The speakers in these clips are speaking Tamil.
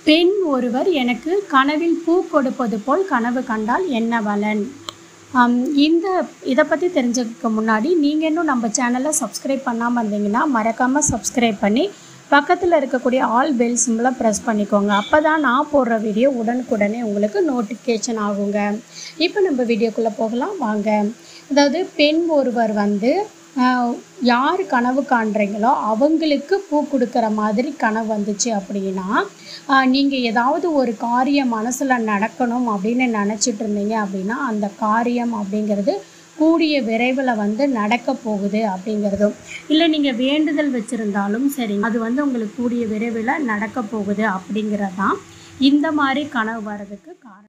பெண் ஒருவர் எனக்கு கனவில் பூ கொடுப்பது போல் கனவு கண்டால் என்ன பலன்? இதை பற்றி தெரிஞ்சுக்க முன்னாடி நீங்கள் இன்னும் நம்ம சேனலை சப்ஸ்கிரைப் பண்ணாமல் இருந்தீங்கன்னா மறக்காமல் சப்ஸ்கிரைப் பண்ணி பக்கத்தில் இருக்கக்கூடிய ஆல் பெல் சிம்பிளை ப்ரெஸ் பண்ணிக்கோங்க. அப்போ தான் நான் போடுற வீடியோ உடனுக்குடனே உங்களுக்கு நோட்டிஃபிகேஷன் ஆகுங்க. இப்போ நம்ம வீடியோக்குள்ளே போகலாம் வாங்க. அதாவது பெண் ஒருவர் யார் கனவு காண்றீங்களோ அவங்களுக்கு பூ கொடுக்குற மாதிரி கனவு வந்துச்சு அப்படின்னா, நீங்கள் ஏதாவது ஒரு காரியம் மனசில் நடக்கணும் அப்படின்னு நினச்சிட்டு இருந்தீங்க அப்படின்னா அந்த காரியம் அப்படிங்கிறது கூடிய விரைவில் நடக்க போகுது அப்படிங்கிறதும், இல்லை நீங்கள் வேண்டுதல் வச்சுருந்தாலும் சரி அது உங்களுக்கு கூடிய விரைவில் நடக்க போகுது அப்படிங்கிறது தான் இந்த மாதிரி கனவு வர்றதுக்கு காரணம்.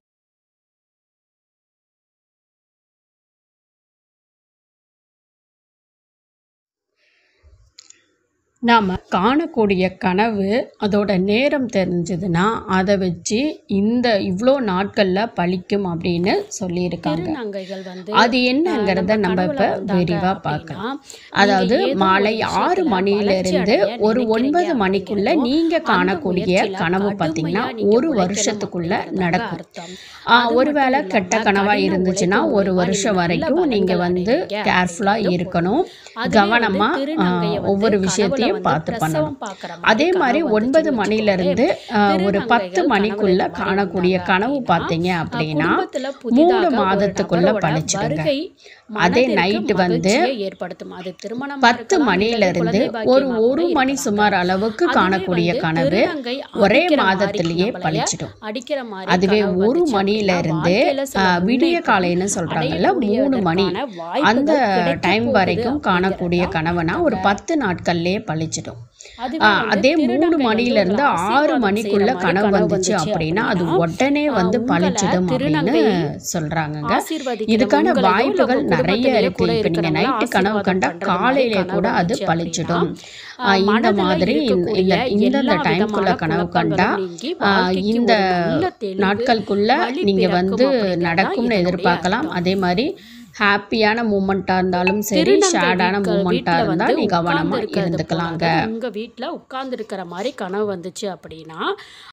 நாம் காணக்கூடிய கனவு அதோட நேரம் தெரிஞ்சதுன்னா அதை வச்சு இவ்வளோ நாட்களில் பலிக்கும் அப்படின்னு சொல்லியிருக்காங்க. அது என்னங்கிறத நம்ம இப்போ விரிவாக பார்க்கலாம். அதாவது மாலை 6 மணியிலிருந்து ஒரு 9 மணிக்குள்ளே நீங்கள் காணக்கூடிய கனவு பார்த்தீங்கன்னா 1 வருஷத்துக்குள்ளே நடக்கும். ஒருவேளை கெட்ட கனவாக இருந்துச்சுன்னா 1 வருஷம் வரைக்கும் நீங்கள் கேர்ஃபுல்லாக இருக்கணும், கவனமாக ஒவ்வொரு விஷயத்தையும் பார்த்து பண்ணணும். அதே மாதிரி 9 மணிலிருந்து ஒரு 10 மணிக்குள்ள காணக்கூடிய கனவு பார்த்தீங்க அப்படின்னா 3 மாதத்துக்குள்ள பழிச்சிடுங்க. அதே நைட் 10 மணிலிருந்து ஒரு மணி சுமார் அளவுக்கு காணக்கூடிய கனவு ஒரே மாதத்திலேயே பழிச்சிடும். அதுவே 1 மணிலிருந்து விடிய காலைன்னு சொல்றாங்கல்ல 3 மணி அந்த டைம் வரைக்கும் காணக்கூடிய கனவுனா ஒரு 10 நாட்கள்லயே பழிச்சிடும். அதே 3 மணிலிருந்து 6 மணிக்குள்ள கனவு வந்துச்சு அப்படின்னா அது உடனே பழிச்சிடும் அப்படின்னு சொல்றாங்க. இதுக்கான வாய்ப்புகள் நிறைய இருக்கு. இப்ப நீங்க நைட்டு கனவு கண்டா காலையிலே கூட அது பழிச்சிடும். இந்த மாதிரி இந்த டைம்குள்ள கனவு கண்டா இந்த நாட்களுக்குள்ள நீங்க நடக்கும்னு எதிர்பார்க்கலாம். அதே மாதிரி ஹாப்பியான மூமெண்ட்டாக இருந்தாலும் சரி, ஷேடான மூமெண்ட்டாக இருந்தால் நீ கவனமாக இருந்துக்கலாங்க. உங்கள் வீட்டில் உட்கார்ந்துருக்கிற மாதிரி கனவு வந்துச்சு அப்படின்னா